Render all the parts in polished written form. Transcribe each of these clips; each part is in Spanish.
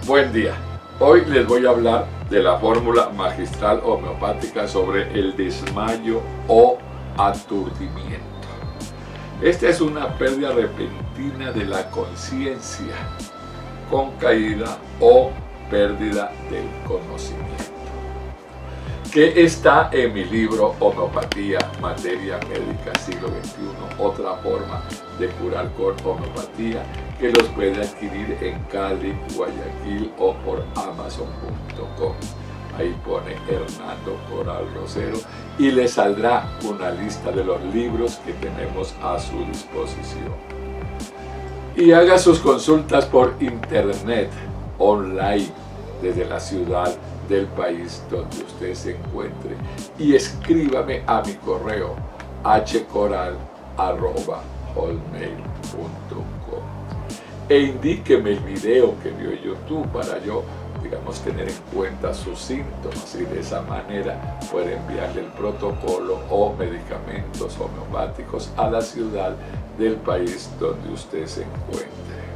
Buen día. Hoy les voy a hablar de la fórmula magistral homeopática sobre el desmayo o aturdimiento. Esta es una pérdida repentina de la conciencia con caída o pérdida del conocimiento, que está en mi libro Homeopatía, Materia Médica Siglo XXI, otra forma de curar con homeopatía, que los puede adquirir en Cali, Guayaquil o por Amazon.com. Ahí pone Hernando Coral Rosero y le saldrá una lista de los libros que tenemos a su disposición. Y haga sus consultas por internet, online, desde la ciudad del país donde usted se encuentre, y escríbame a mi correo hcoral@hotmail.com e indíqueme el video que vio en YouTube para yo, tener en cuenta sus síntomas y de esa manera poder enviarle el protocolo o medicamentos homeopáticos a la ciudad del país donde usted se encuentre.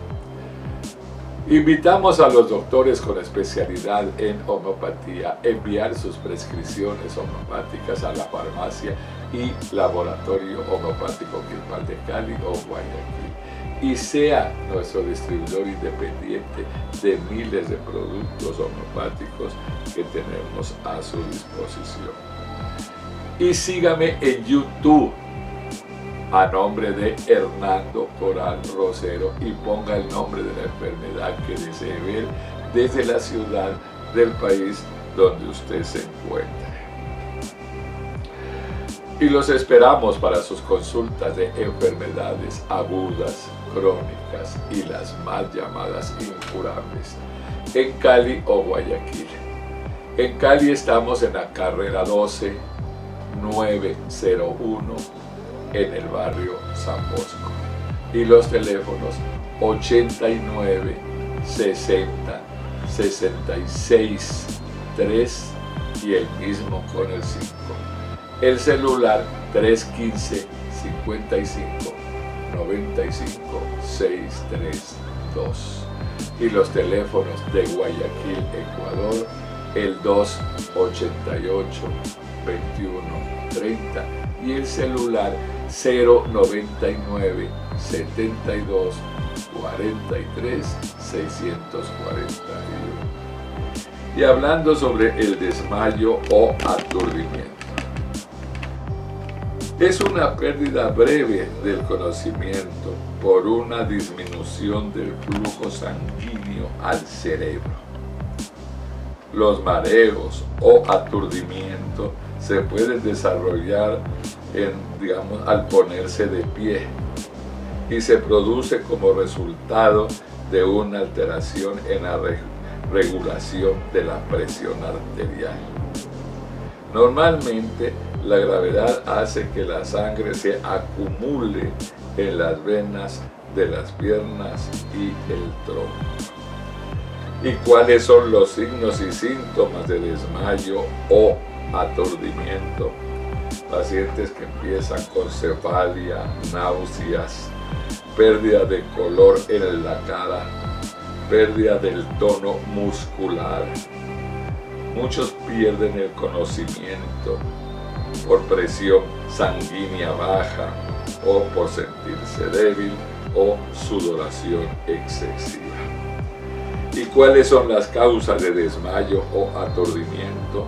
Invitamos a los doctores con especialidad en homeopatía a enviar sus prescripciones homeopáticas a la farmacia y laboratorio homeopático Quilpal de Cali o Guayaquil, y sea nuestro distribuidor independiente de miles de productos homeopáticos que tenemos a su disposición. Y sígame en YouTube a nombre de Hernando Coral Rosero y ponga el nombre de la enfermedad que desee ver desde la ciudad del país donde usted se encuentre. Y los esperamos para sus consultas de enfermedades agudas, crónicas y las mal llamadas incurables en Cali o Guayaquil. En Cali estamos en la carrera 12 901 en el barrio San Bosco, y los teléfonos 89 60 66 3 y el mismo con el 5. El celular 315 55 95 632 y los teléfonos de Guayaquil, Ecuador, el 288 21 30 y el celular 099 72 43 641. Y hablando sobre el desmayo o aturdimiento, es una pérdida breve del conocimiento por una disminución del flujo sanguíneo al cerebro. Los mareos o aturdimiento se pueden desarrollar al ponerse de pie y se produce como resultado de una alteración en la regulación de la presión arterial. Normalmente, la gravedad hace que la sangre se acumule en las venas de las piernas y el tronco. ¿Y cuáles son los signos y síntomas de desmayo o aturdimiento? Pacientes que empiezan con cefalia, náuseas, pérdida de color en la cara, pérdida del tono muscular. Muchos pierden el conocimiento por presión sanguínea baja o por sentirse débil o sudoración excesiva. ¿Y cuáles son las causas de desmayo o aturdimiento?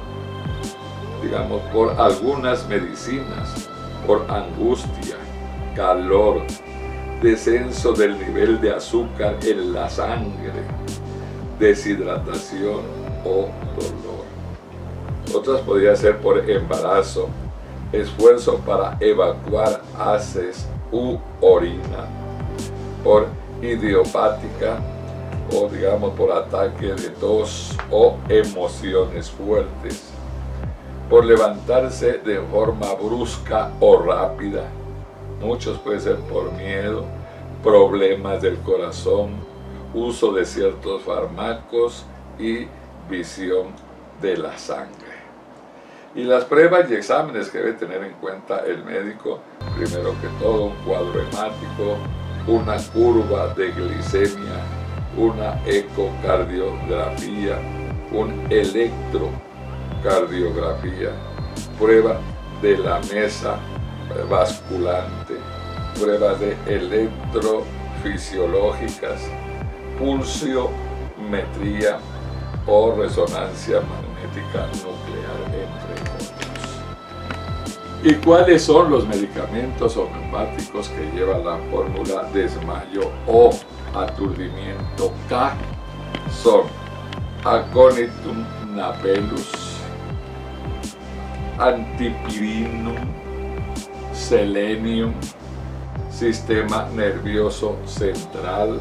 Por algunas medicinas, por angustia, calor, descenso del nivel de azúcar en la sangre, deshidratación o dolor. Otras podrían ser por embarazo, esfuerzo para evacuar heces u orina, por idiopática o por ataque de tos o emociones fuertes, por levantarse de forma brusca o rápida. Muchos pueden ser por miedo, problemas del corazón, uso de ciertos fármacos y visión de la sangre. Y las pruebas y exámenes que debe tener en cuenta el médico: primero que todo, un cuadro hemático, una curva de glicemia, una ecocardiografía, una electrocardiografía, prueba de la mesa basculante, pruebas de electrofisiológicas, pulsiometría o resonancia magnética nuclear, entre otros. ¿Y cuáles son los medicamentos homeopáticos que lleva la fórmula desmayo o aturdimiento K? Son Aconitum napellus, Antipirinum, Selenium, Sistema nervioso central,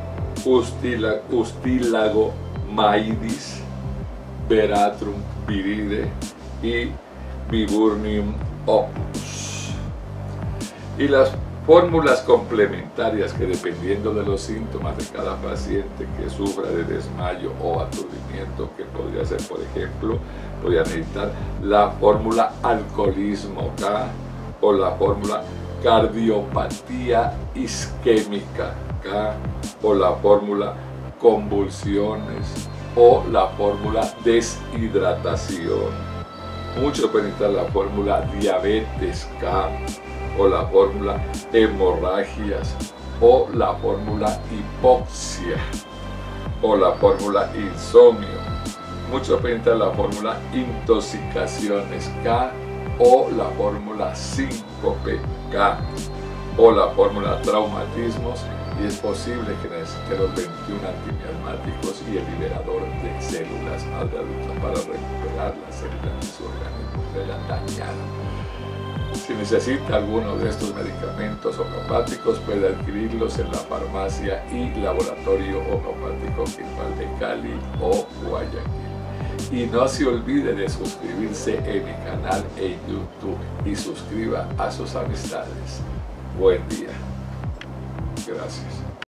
Ustilago maidis, Veratrum viride y Viburnum opus. Y las fórmulas complementarias que, dependiendo de los síntomas de cada paciente que sufra de desmayo o aturdimiento, que podría ser, por ejemplo, podría necesitar la fórmula alcoholismo K o la fórmula cardiopatía isquémica K o la fórmula convulsiones o la fórmula deshidratación. Muchos pueden necesitar la fórmula diabetes K o la fórmula hemorragias o la fórmula hipoxia o la fórmula insomnio. Muchos pueden necesitar la fórmula intoxicaciones K o la fórmula síncope K o la fórmula traumatismos, y es posible que necesite los 21 antimiasmáticos y el liberador de células adultas para recuperar las células de su organismo que hayan dañado. Si necesita alguno de estos medicamentos homeopáticos, puede adquirirlos en la farmacia y laboratorio homeopático Quilpal de Cali o Guayaquil. Y no se olvide de suscribirse en mi canal en YouTube y suscriba a sus amistades. Buen día. Gracias.